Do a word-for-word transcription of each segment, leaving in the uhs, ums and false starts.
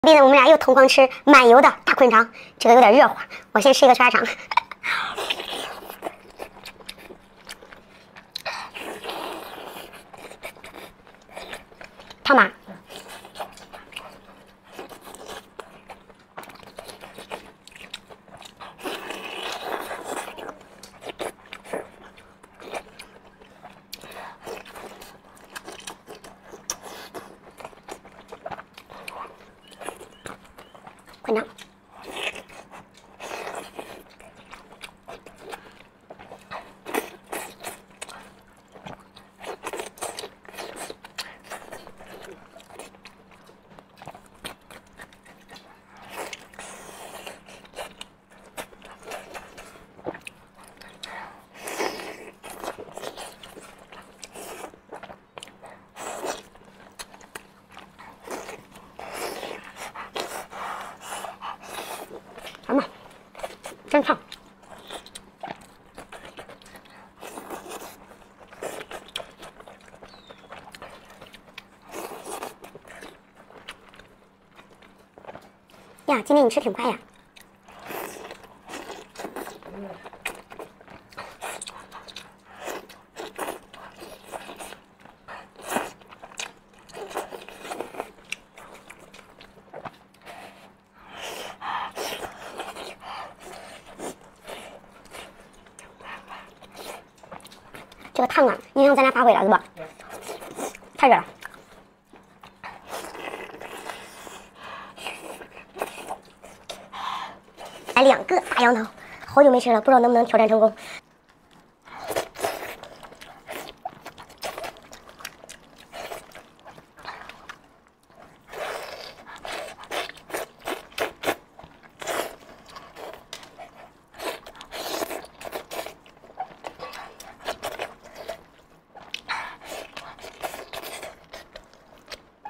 毕竟我们俩又同框吃满油的大昆肠，这个有点热乎，我先吃一个圈肠。汤马。昆肠，尝吧，真烫。呀，今天你吃挺快呀。这个烫啊，影响咱俩发挥了，是吧？太热了。来两个大羊头，好久没吃了，不知道能不能挑战成功。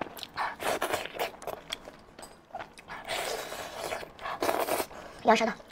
咬舌头。